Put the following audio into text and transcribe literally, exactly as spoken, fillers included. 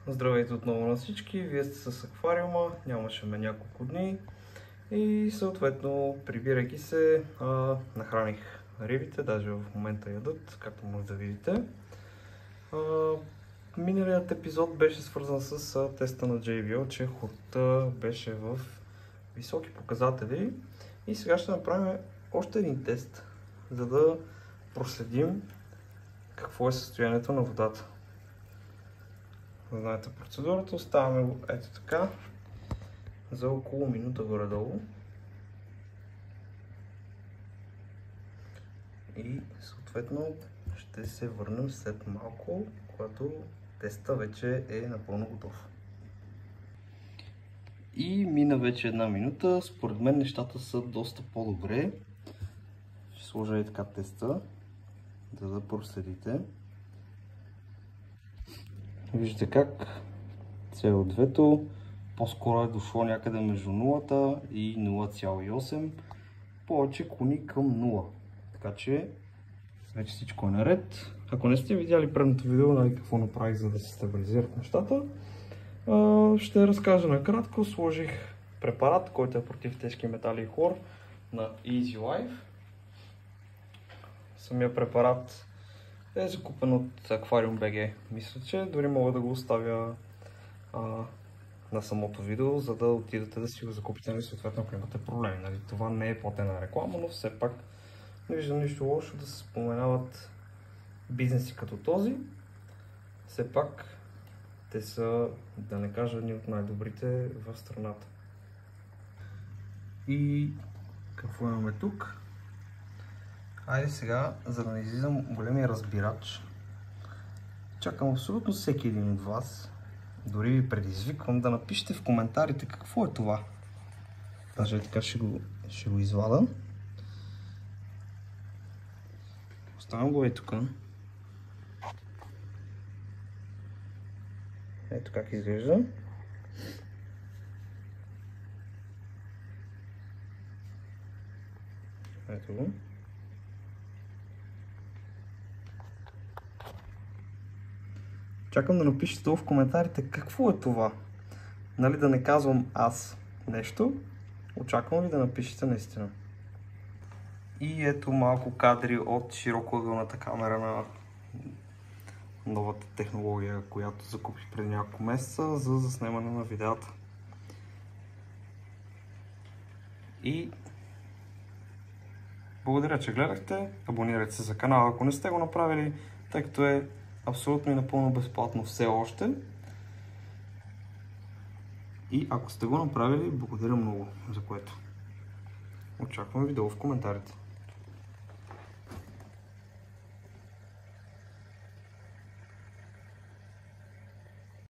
Здравейте отново на всички, вие сте с аквариума, нямаше ме няколко дни и съответно, прибирайки се, а, нахраних рибите, даже в момента ядат, както може да видите. А, миналият епизод беше свързан с а, теста на джей би о, че хората беше в високи показатели и сега ще направим още един тест, за да проследим какво е състоянието на водата. Знаете процедурата, оставяме го ето така за около минута горе-долу и съответно ще се върнем след малко, когато теста вече е напълно готов. И мина вече една минута, според мен нещата са доста по-добре. Ще сложа и така теста, за да проследите. Виждате как си о две-то по-скоро е дошло някъде между нулата и нула цяло и осем, повече клони към нула. Така че вече всичко е наред. Ако не сте видяли предното видео, нали, какво направих, за да се стабилизират нещата, ще разкажа накратко. Сложих препарат, който е против тежки метали и хлор на Easy Life. Самия препарат е закупен от Aquarium би джи. Мисля, че дори мога да го оставя а, на самото видео, за да отидете да си го закупите, нали, съответно, ако имате проблеми. Нали, това не е платена реклама, но все пак не виждам нищо лошо да се споменават бизнеси като този. Все пак те са, да не кажа, едни от най-добрите в страната. И какво имаме тук? Айде сега, за да не излизам големия разбирач, чакам абсолютно всеки един от вас, дори ви предизвиквам да напишете в коментарите какво е това. Даже така ще го, ще го извада. Оставям го е тук. Ето как изглежда. Ето го. Чакам да напишете в коментарите какво е това. Нали, да не казвам аз нещо, очаквам ви да напишете наистина. И ето малко кадри от широкоъгълната камера на новата технология, която закупих преди няколко месеца за заснемане на видеята. И благодаря, че гледахте. Абонирайте се за канала, ако не сте го направили, тъй като е абсолютно и напълно безплатно все още. И ако сте го направили, благодаря много за което. Очаквам видео в коментарите.